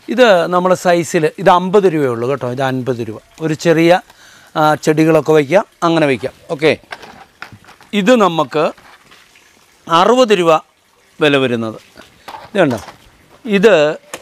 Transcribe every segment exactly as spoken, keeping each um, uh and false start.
ഇത് നമ്മുടെ സൈസിൽ ഇത് അമ്പത് രൂപയേ ഉള്ളൂ കേട്ടോ. ഇത് അൻപത് രൂപ. ഒരു ചെറിയ ചെടികളൊക്കെ വയ്ക്കാം, അങ്ങനെ വയ്ക്കാം. ഓക്കെ. ഇത് നമുക്ക് അറുപത് രൂപ വില വരുന്നത്. ഇതുണ്ടോ, ഇത്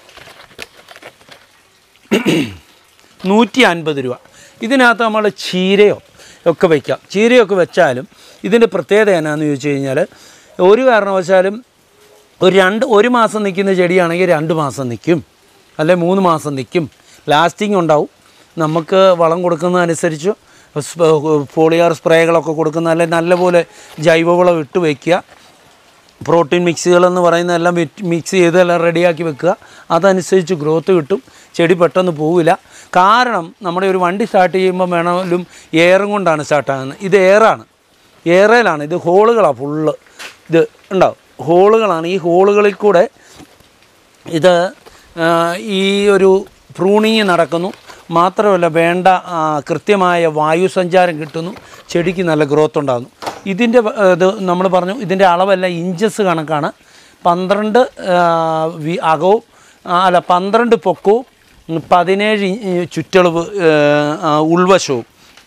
നൂറ്റി അൻപത് രൂപ. ഇതിനകത്ത് നമ്മൾ ചീരയോ ഒക്കെ വയ്ക്കാം. ചീരയൊക്കെ വെച്ചാലും ഇതിൻ്റെ പ്രത്യേകത എന്നാന്ന് ചോദിച്ചു കഴിഞ്ഞാൽ, ഒരു കാരണവശാലും ഒരു രണ്ട് ഒരു മാസം നിൽക്കുന്ന ചെടിയാണെങ്കിൽ രണ്ട് മാസം നിൽക്കും, അല്ലെ മൂന്ന് മാസം നിൽക്കും. ലാസ്റ്റിംഗ് ഉണ്ടാവും. നമുക്ക് വളം കൊടുക്കുന്നതനുസരിച്ച് ഫോളിയാർ സ്പ്രേകളൊക്കെ കൊടുക്കുന്ന, അല്ലെങ്കിൽ നല്ലപോലെ ജൈവവളം ഇട്ട് വയ്ക്കുക. പ്രോട്ടീൻ മിക്സുകളെന്ന് പറയുന്നതെല്ലാം മിക്സ് ചെയ്ത് എല്ലാം റെഡിയാക്കി വെക്കുക. അതനുസരിച്ച് ഗ്രോത്ത് കിട്ടും. ചെടി പെട്ടെന്ന് പോവില്ല. കാരണം നമ്മുടെ ഒരു വണ്ടി സ്റ്റാർട്ട് ചെയ്യുമ്പോൾ വേണമെങ്കിലും എയറും കൊണ്ടാണ് സ്റ്റാർട്ടാകുന്നത്. ഇത് എയറാണ്, എയറയിലാണ്. ഇത് ഹോളുകളാണ് ഫുള്ള്. ഇത് ഉണ്ടാവും, ഹോളുകളാണ്. ഈ ഹോളുകളിൽ കൂടെ ഇത് ഈ ഒരു പ്രൂണിങ് നടക്കുന്നു. മാത്രമല്ല വേണ്ട കൃത്യമായ വായു സഞ്ചാരം കിട്ടുന്നു. ചെടിക്ക് നല്ല ഗ്രോത്ത് ഉണ്ടാകുന്നു. ഇതിൻ്റെ ഇത് നമ്മൾ പറഞ്ഞു, ഇതിൻ്റെ അളവെല്ലാം ഇഞ്ചസ് കണക്കാണ്. പന്ത്രണ്ട് അകവും അല്ല പന്ത്രണ്ട് പൊക്കവും പതിനേഴ് ചുറ്റളവ് ഉൾവശവും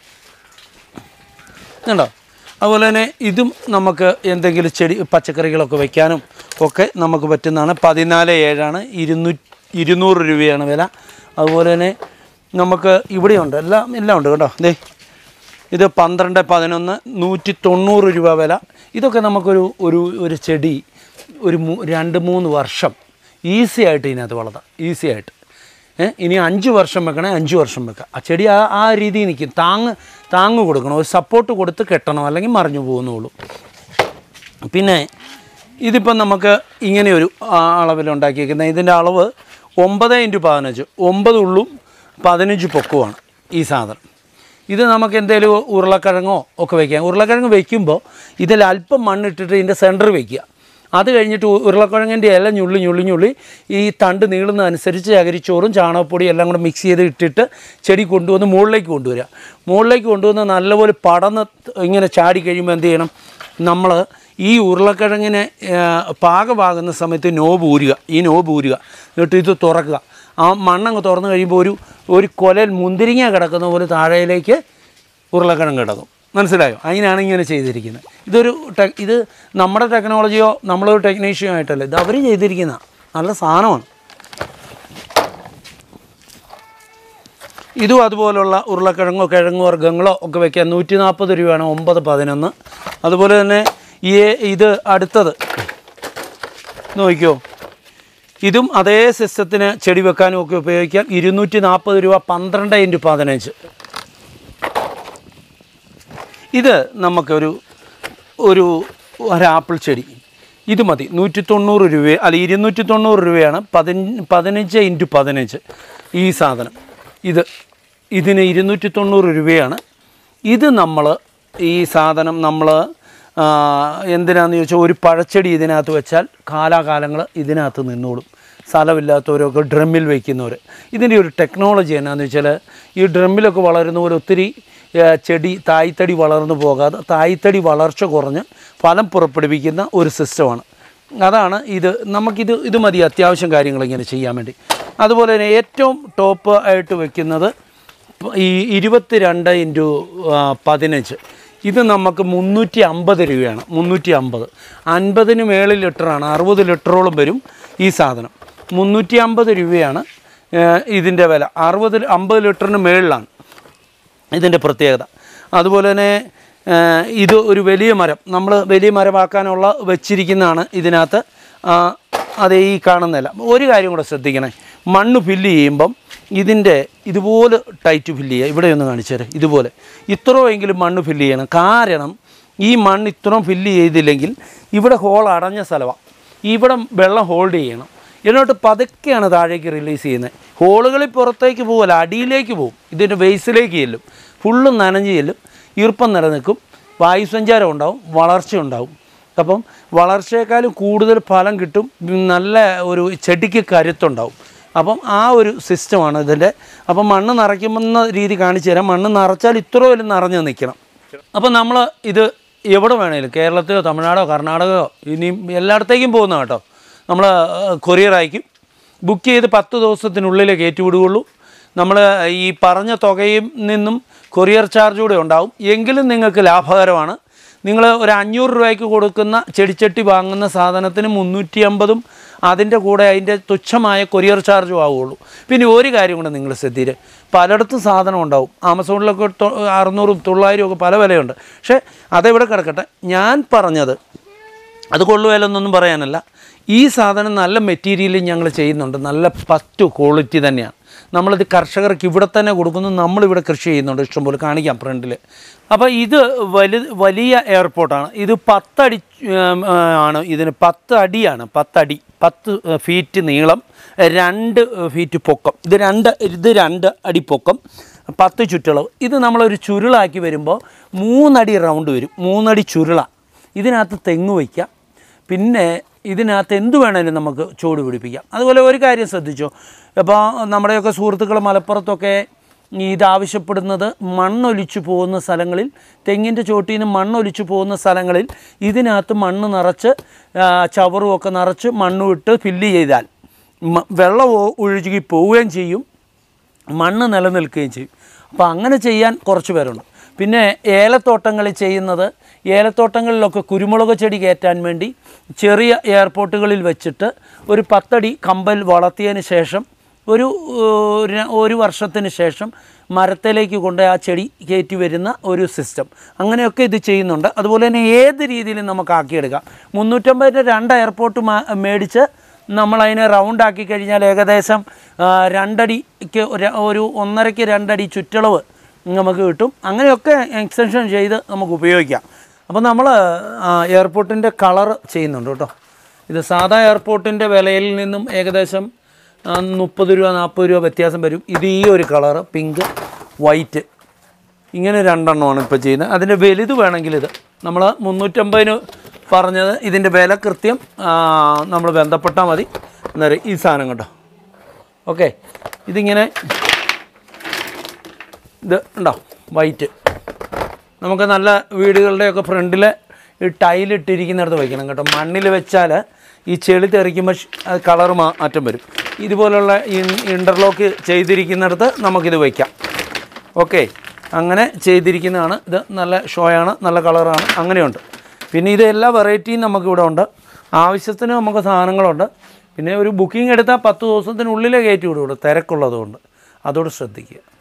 ഉണ്ടോ. അതുപോലെ തന്നെ ഇതും നമുക്ക് എന്തെങ്കിലും ചെടി പച്ചക്കറികളൊക്കെ വയ്ക്കാനും ഒക്കെ നമുക്ക് പറ്റുന്നതാണ്. പതിനാല് ഏഴാണ്, ഇരുന്നൂറ്റി ഇരുന്നൂറ് രൂപയാണ് വില. അതുപോലെ തന്നെ നമുക്ക് ഇവിടെയുണ്ട്, എല്ലാം എല്ലാം ഉണ്ട് കേട്ടോ. ദേ ഇത് പന്ത്രണ്ട് പതിനൊന്ന് നൂറ്റി തൊണ്ണൂറ് രൂപ വില. ഇതൊക്കെ നമുക്കൊരു ഒരു ഒരു ചെടി ഒരു രണ്ട് മൂന്ന് വർഷം ഈസി ആയിട്ട് ഇതിനകത്ത് വളർത്താം, ഈസി ആയിട്ട്. ഇനി അഞ്ച് വർഷം വെക്കണേ അഞ്ച് വർഷം വെക്കാം. ആ ചെടി ആ ആ രീതിയിൽ നിൽക്കും. താങ്ങ് താങ്ങ് കൊടുക്കണം, ഒരു സപ്പോർട്ട് കൊടുത്ത് കെട്ടണം, അല്ലെങ്കിൽ മറിഞ്ഞു പോകുന്നുള്ളൂ. പിന്നെ ഇതിപ്പം നമുക്ക് ഇങ്ങനെയൊരു അളവിലുണ്ടാക്കിയിരിക്കുന്നത്. ഇതിൻ്റെ അളവ് ഒമ്പത് ഇൻറ്റു പതിനഞ്ച്, ഒമ്പത് ഉള്ളും പതിനഞ്ച് പൊക്കവുമാണ് ഈ സാധനം. ഇത് നമുക്ക് എന്തെങ്കിലും ഉരുളക്കിഴങ്ങോ ഒക്കെ വയ്ക്കാം. ഉരുളക്കിഴങ്ങ് വയ്ക്കുമ്പോൾ ഇതിൽ അല്പം മണ്ണിട്ടിട്ട് ഇതിൻ്റെ സെൻറ്റർ വയ്ക്കുക. അത് കഴിഞ്ഞിട്ട് ഉരുളക്കിഴങ്ങിൻ്റെ ഇല ഞുള്ളി ഞുള്ളി ഞുള്ളി ഈ തണ്ട് നീളുന്നതനുസരിച്ച് ചകിരിച്ചോറും ചാണകപ്പൊടി എല്ലാം കൂടെ മിക്സ് ചെയ്ത് ഇട്ടിട്ട് ചെടി കൊണ്ടുവന്ന് മുകളിലേക്ക് കൊണ്ടുവരിക. മുകളിലേക്ക് കൊണ്ടുവന്ന് നല്ലപോലെ പടന്ന് ഇങ്ങനെ ചാടി കഴിയുമ്പോൾ എന്ത് ചെയ്യണം, നമ്മൾ ഈ ഉരുളക്കിഴങ്ങിനെ പാകമാകുന്ന സമയത്ത് നോബ് ഊരുക. ഈ നോബ് ഊരുക, എന്നിട്ട് ഇത് തുറക്കുക. ആ മണ്ണങ്ങ് തുറന്നു കഴിയുമ്പോൾ ഒരു ഒരു കൊലൽ മുന്തിരിങ്ങ കിടക്കുന്ന പോലെ താഴേലേക്ക് ഉരുളക്കിഴങ്ങ് കിടക്കും. മനസ്സിലായോ? അതിനാണ് ഇങ്ങനെ ചെയ്തിരിക്കുന്നത്. ഇതൊരു ടെക് ഇത് നമ്മുടെ ടെക്നോളജിയോ നമ്മളൊരു ടെക്നീഷ്യനോ ആയിട്ടല്ല, ഇത് അവർ ചെയ്തിരിക്കുന്ന നല്ല സാധനമാണ്. ഇതും അതുപോലുള്ള ഉരുളക്കിഴങ്ങോ കിഴങ്ങ് വർഗ്ഗങ്ങളോ ഒക്കെ വയ്ക്കാൻ നൂറ്റി നാൽപ്പത് രൂപയാണ്, ഒമ്പത് പതിനൊന്ന്. അതുപോലെ തന്നെ ഈ ഇത് അടുത്തത് നോക്കിയോ, ഇതും അതേ സിസ്റ്റത്തിന് ചെടി വെക്കാനും ഒക്കെ ഉപയോഗിക്കാം. ഇരുന്നൂറ്റി നാൽപ്പത് രൂപ, പന്ത്രണ്ട് ഇൻറ്റു പതിനഞ്ച്. ഇത് നമുക്കൊരു ഒരു ഒരാപ്പിൾ ചെടി ഇത് മതി. നൂറ്റി തൊണ്ണൂറ് രൂപ അല്ല ഇരുന്നൂറ്റി തൊണ്ണൂറ് രൂപയാണ്. പതിനഞ്ച് പതിനഞ്ച് ഇൻറ്റു പതിനഞ്ച് ഈ സാധനം. ഇത് ഇതിന് ഇരുന്നൂറ്റി തൊണ്ണൂറ് രൂപയാണ്. ഇത് നമ്മൾ ഈ സാധനം നമ്മൾ എന്തിനാണെന്ന് ചോദിച്ചാൽ, ഒരു പഴച്ചെടി ഇതിനകത്ത് വെച്ചാൽ കാലാകാലങ്ങൾ ഇതിനകത്ത് നിന്നോളും. സ്ഥലമില്ലാത്തവരൊക്കെ ഡ്രമ്മിൽ വയ്ക്കുന്നവർ. ഇതിൻ്റെ ഒരു ടെക്നോളജി എന്നാന്ന് വെച്ചാൽ, ഈ ഡ്രമ്മിലൊക്കെ വളരുന്ന പോലെ ഒത്തിരി ചെടി തായ്തടി വളർന്നു പോകാതെ തായ്തടി വളർച്ച കുറഞ്ഞ് ഫലം പുറപ്പെടുവിക്കുന്ന ഒരു സിസ്റ്റമാണ്. അതാണ് ഇത്. നമുക്കിത് ഇത് മതി അത്യാവശ്യം കാര്യങ്ങൾ ഇങ്ങനെ ചെയ്യാൻ വേണ്ടി. അതുപോലെ തന്നെ ഏറ്റവും ടോപ്പ് ആയിട്ട് വയ്ക്കുന്നത് ഈ ഇരുപത്തി രണ്ട് ഇൻറ്റു പതിനഞ്ച്. ഇത് നമുക്ക് മുന്നൂറ്റി അമ്പത് രൂപയാണ്. മുന്നൂറ്റി അമ്പത് അൻപതിന് മേളിൽ ലിറ്ററാണ്, അറുപത് ലിറ്ററോളം വരും ഈ സാധനം. മുന്നൂറ്റി അമ്പത് രൂപയാണ് ഇതിൻ്റെ വില. അറുപത് അമ്പത് ലിറ്ററിന് മേളിലാണ് ഇതിൻ്റെ പ്രത്യേകത. അതുപോലെ തന്നെ ഇത് ഒരു വലിയ മരം, നമ്മൾ വലിയ മരമാക്കാനുള്ള വെച്ചിരിക്കുന്നതാണ് ഇതിനകത്ത്. അത് ഈ കാണുന്നില്ല. ഒരു കാര്യം കൂടെ ശ്രദ്ധിക്കണേ, മണ്ണ് ഫില്ല് ചെയ്യുമ്പം ഇതിൻ്റെ ഇതുപോലെ ടൈറ്റ് ഫില്ല് ചെയ്യുക. ഇവിടെ ഒന്ന് കാണിച്ചേരെ, ഇതുപോലെ ഇത്രയെങ്കിലും മണ്ണ് ഫില്ല് ചെയ്യണം. കാരണം ഈ മണ്ണ് ഇത്രയും ഫില്ല് ചെയ്തില്ലെങ്കിൽ ഇവിടെ ഹോൾ അടഞ്ഞ സ്ഥലമാണ്, ഇവിടെ വെള്ളം ഹോൾഡ് ചെയ്യണം. എന്നിട്ട് പതുക്കെയാണ് താഴേക്ക് റിലീസ് ചെയ്യുന്നത്. ഹോളുകളിൽ പുറത്തേക്ക് പോകല്ല, അടിയിലേക്ക് പോകും. ഇതിൻ്റെ ബേസിലേക്ക് ചെല്ലും, ഫുള്ളും നനഞ്ഞ് ചെല്ലും, ഈർപ്പം നിലനിൽക്കും, വായുസഞ്ചാരം ഉണ്ടാവും, വളർച്ച ഉണ്ടാവും. അപ്പം വളർച്ചയെക്കാളും കൂടുതൽ ഫലം കിട്ടും, നല്ല ഒരു ചെടിക്ക് കരുത്തുണ്ടാവും. അപ്പം ആ ഒരു സിസ്റ്റമാണ് ഇതിൻ്റെ. അപ്പം മണ്ണ് നിറയ്ക്കുമെന്ന രീതി കാണിച്ചു തരാം. മണ്ണ് നിറച്ചാൽ ഇത്ര വരും നിറഞ്ഞ് നിൽക്കണം. അപ്പം നമ്മൾ ഇത് എവിടെ വേണേലും, കേരളത്തിലോ തമിഴ്നാടോ കർണാടകയോ ഇനിയും എല്ലായിടത്തേക്കും പോകുന്ന കേട്ടോ, നമ്മൾ കൊറിയർ അയക്കും. ബുക്ക് ചെയ്ത് പത്ത് ദിവസത്തിനുള്ളിലേ കയറ്റി വിടുകയുള്ളൂ. നമ്മൾ ഈ പറഞ്ഞ തുകയിൽ നിന്നും കൊറിയർ ചാർജ് കൂടെ ഉണ്ടാവും. എങ്കിലും നിങ്ങൾക്ക് ലാഭകരമാണ്. നിങ്ങൾ ഒരു അഞ്ഞൂറ് രൂപയ്ക്ക് കൊടുക്കുന്ന ചെടിച്ചട്ടി വാങ്ങുന്ന സാധനത്തിന് മുന്നൂറ്റി അമ്പതും അതിൻ്റെ കൂടെ അതിൻ്റെ തുച്ഛമായ കൊറിയർ ചാർജും ആവുകയുള്ളൂ. പിന്നെ ഒരു കാര്യം കൂടെ നിങ്ങൾ ശ്രദ്ധിക്കുക, പലയിടത്തും സാധനം ഉണ്ടാവും. ആമസോണിലൊക്കെ അറുന്നൂറും തൊള്ളായിരം ഒക്കെ പല വിലയുണ്ട്. പക്ഷേ അതെവിടെ കിടക്കട്ടെ, ഞാൻ പറഞ്ഞത് അത് കൊള്ളുവിലൊന്നും പറയാനല്ല. ഈ സാധനം നല്ല മെറ്റീരിയലിൽ ഞങ്ങൾ ചെയ്യുന്നുണ്ട്, നല്ല ഫസ്റ്റ് ക്വാളിറ്റി തന്നെയാണ്. നമ്മളിത് കർഷകർക്ക് ഇവിടെ തന്നെ കൊടുക്കുന്നു. നമ്മളിവിടെ കൃഷി ചെയ്യുന്നുണ്ട്, ഇഷ്ടംപോലെ കാണിക്കാം ഫ്രണ്ടിൽ. അപ്പോൾ ഇത് വലു വലിയ എയർപോർട്ടാണ്. ഇത് പത്തടി ആണ്, ഇതിന് പത്ത് അടിയാണ്. പത്തടി പത്ത് ഫീറ്റ് നീളം, രണ്ട് ഫീറ്റ് പൊക്കം. ഇത് രണ്ട് ഇത് രണ്ട് അടി പൊക്കം, പത്ത് ചുറ്റളവ്. ഇത് നമ്മളൊരു ചുരുളാക്കി വരുമ്പോൾ മൂന്നടി റൗണ്ട് വരും, മൂന്നടി ചുരുള. ഇതിനകത്ത് തെങ്ങ് വയ്ക്കാം, പിന്നെ ഇതിനകത്ത് എന്ത് വേണേലും നമുക്ക് ചൂട് പിടിപ്പിക്കാം. അതുപോലെ ഒരു കാര്യം ശ്രദ്ധിച്ചോ, അപ്പോൾ നമ്മുടെയൊക്കെ സുഹൃത്തുക്കൾ മലപ്പുറത്തൊക്കെ ഇതാവശ്യപ്പെടുന്നത് മണ്ണൊലിച്ചു പോകുന്ന സ്ഥലങ്ങളിൽ, തെങ്ങിൻ്റെ ചോട്ടിൽ നിന്ന് മണ്ണൊലിച്ചു പോകുന്ന സ്ഥലങ്ങളിൽ ഇതിനകത്ത് മണ്ണ് നിറച്ച് ചവറുമൊക്കെ നിറച്ച് മണ്ണ് വിട്ട് ഫില്ല് ചെയ്താൽ വെള്ളം ഒഴുകി പോവുകയും ചെയ്യും, മണ്ണ് നിലനിൽക്കുകയും ചെയ്യും. അപ്പോൾ അങ്ങനെ ചെയ്യാൻ കുറച്ച് പേരുണ്ട്. പിന്നെ ഏലത്തോട്ടങ്ങളിൽ ചെയ്യുന്നത്, ഏലത്തോട്ടങ്ങളിലൊക്കെ കുരുമുളക് ചെടി കയറ്റാൻ വേണ്ടി ചെറിയ എയർപോർട്ടുകളിൽ വെച്ചിട്ട് ഒരു പത്തടി കമ്പൽ വളർത്തിയതിന് ശേഷം ഒരു ഒരു വർഷത്തിന് ശേഷം മരത്തിലേക്ക് കൊണ്ട് ആ ചെടി കയറ്റി വരുന്ന ഒരു സിസ്റ്റം, അങ്ങനെയൊക്കെ ഇത് ചെയ്യുന്നുണ്ട്. അതുപോലെ തന്നെ ഏത് രീതിയിലും നമുക്ക് ആക്കിയെടുക്കാം. മുന്നൂറ്റമ്പതിൻ്റെ രണ്ട് എയർപോർട്ട് മേടിച്ച് നമ്മളതിനെ റൗണ്ടാക്കി കഴിഞ്ഞാൽ ഏകദേശം രണ്ടടിക്ക് ഒരു ഒന്നരയ്ക്ക് രണ്ടടി ചുറ്റളവ് നമുക്ക് കിട്ടും. അങ്ങനെയൊക്കെ എക്സ്റ്റൻഷൻ ചെയ്ത് നമുക്ക് ഉപയോഗിക്കാം. അപ്പോൾ നമ്മൾ എയർപോർട്ടിൻ്റെ കളർ ചെയ്യുന്നുണ്ട് കേട്ടോ. ഇത് സാധാ എയർപോർട്ടിൻ്റെ വിലയിൽ നിന്നും ഏകദേശം മുപ്പത് രൂപ നാൽപ്പത് രൂപ വ്യത്യാസം വരും. ഇത് ഈ ഒരു കളറ് പിങ്ക് വൈറ്റ് ഇങ്ങനെ രണ്ടെണ്ണമാണ് ഇപ്പോൾ ചെയ്യുന്നത്. അതിൻ്റെ വലുത് വേണമെങ്കിൽ ഇത് നമ്മൾ മുന്നൂറ്റമ്പതിന് പറഞ്ഞത്, ഇതിൻ്റെ വില കൃത്യം നമ്മൾ ബന്ധപ്പെട്ടാൽ മതി. എന്നറിയാം ഈ സാധനം കേട്ടോ. ഓക്കെ, ഇതിങ്ങനെ ഇത് ഉണ്ടോ വൈറ്റ്, നമുക്ക് നല്ല വീടുകളുടെയൊക്കെ ഫ്രണ്ടിൽ ഈ ടൈലിട്ടിരിക്കുന്നിടത്ത് വയ്ക്കണം കേട്ടോ. മണ്ണിൽ വെച്ചാൽ ഈ ചെളി തെറിക്കുമ്പോൾ കളർ മാറ്റം വരും. ഇതുപോലുള്ള ഇൻ്റർലോക്ക് ചെയ്തിരിക്കുന്നിടത്ത് നമുക്കിത് വയ്ക്കാം. ഓക്കെ, അങ്ങനെ ചെയ്തിരിക്കുന്നതാണ്. ഇത് നല്ല ഷോയാണ്, നല്ല കളറാണ്, അങ്ങനെയുണ്ട്. പിന്നെ ഇത് എല്ലാ വെറൈറ്റിയും നമുക്കിവിടെ ഉണ്ട്. ആവശ്യത്തിന് നമുക്ക് സാധനങ്ങളുണ്ട്. പിന്നെ ഒരു ബുക്കിംഗ് എടുത്താൽ പത്ത് ദിവസത്തിനുള്ളിലേ കയറ്റി വിടുള്ളൂ, തിരക്കുള്ളതുകൊണ്ട്. അതോട് ശ്രദ്ധിക്കുക.